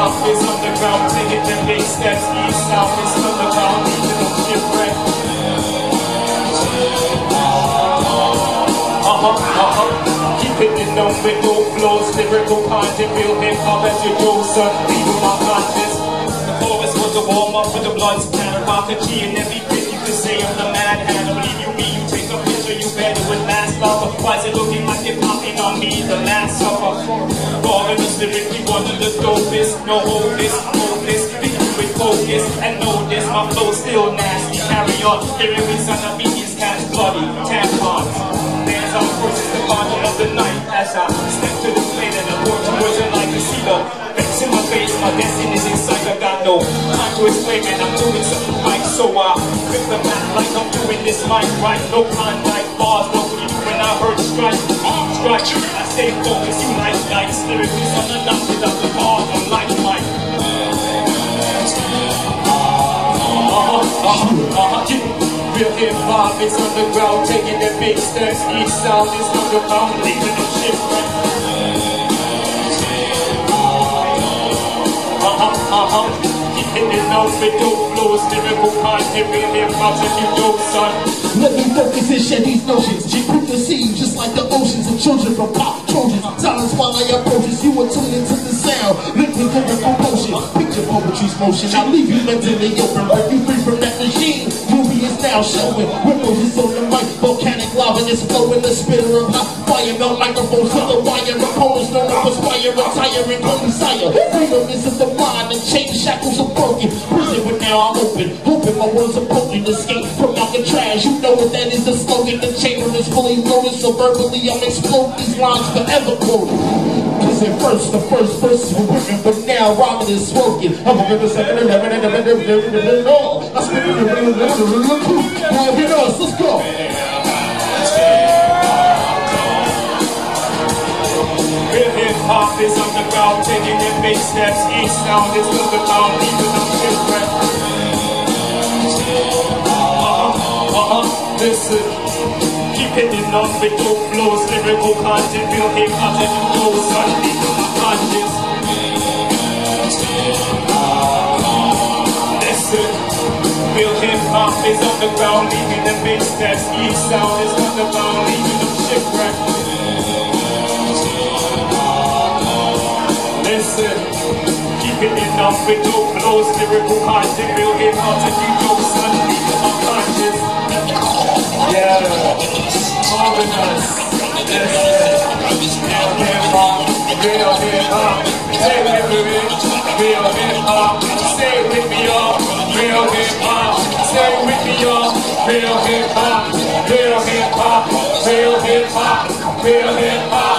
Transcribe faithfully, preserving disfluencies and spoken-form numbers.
hop is underground, taking them big steps east, south, it's underground, leaving them shipwreck. Uh-huh, uh-huh. Keep hitting them with no flows, lyrical content, real hip-hop as you go, son, leaving my conscience. The chorus was a warm-up with the blood splatter, rock a G and every bit you can say I'm the mad hand. I believe you me, you take a picture, you better with last love. Why is it looking like you're popping on me, the last supper? Falling this lyrically one of the dopest, no hopeless, hopeless, thinking with focus, and know this, my flow's still nasty, carry on, hearing me son of these cats bloody, tampons. Dance on horses, the bottom of the night, as I step to the plate and the porch wasn't like a seagull. Face in my face, my destiny's inside, I got no time to explain, and I'm doing something right, so I grip the map like I'm doing this mic right, no contact bars, no even when I heard strike, strike, I stay focused, you like lights, lyrically, son of nothing up the bars, I'm like Mike. Uh-huh, uh-huh, uh-huh, real hip-hop is underground, taking the big steps, each sound is underground, leaving the shipwreck. Uh-huh, uh-huh, keep hitting notes with dope flows, lyrical content, real hip-hop as you go, son. Let me focus and shed these notions. Put the seed just like the oceans of children from pop Trojans. Silence while I approach us. You are tuned into the sound. Lifting lyrical motion. Picture poetry's motion. I leave you mentally open. Break you free from that machine. Movie is now showing. Ripples is on the mic. Volcanic lava is flowing. The spitter of hot fire. Melt microphones to the wire. Opponents don't aspire. Retiring on desire. Freedom is in the mind. And chain shackles are broken. Prison, but now I'm open. Hoping my words are potent. Escape from Alcatraz. You know what that is, the slogan. The chamber is fully loaded, so verbally I'm exploding these lines forever quoted. Cause at first, the first verses were written, but now rhyming is spoken. I'm a river seven eleven and eleven eleven all. I spit it in the middle of the truth. Now here us, let's go. Real hip-hop is underground, taking their big steps, each sound is underground, leaving them shipwreck. Listen, keep hitting on with dope flows, lyrical content, real hip-hop as you go, son, leaving my conscience. Listen, real hip-hop is underground, leaving the big steps, each sound is underground, leaving them shipwreck. Listen, keep hitting on with dope flows, lyrical content, real hip-hop as you go, son, leaving my conscience. Yeah, organize. Yes, real hip-hop, real hip-hop. Stay with me, real hip-hop. Stay with me, y'all. Real hip-hop. Stay with me, y'all. Real hip-hop, real hip-hop, real hip-hop, real hip-hop.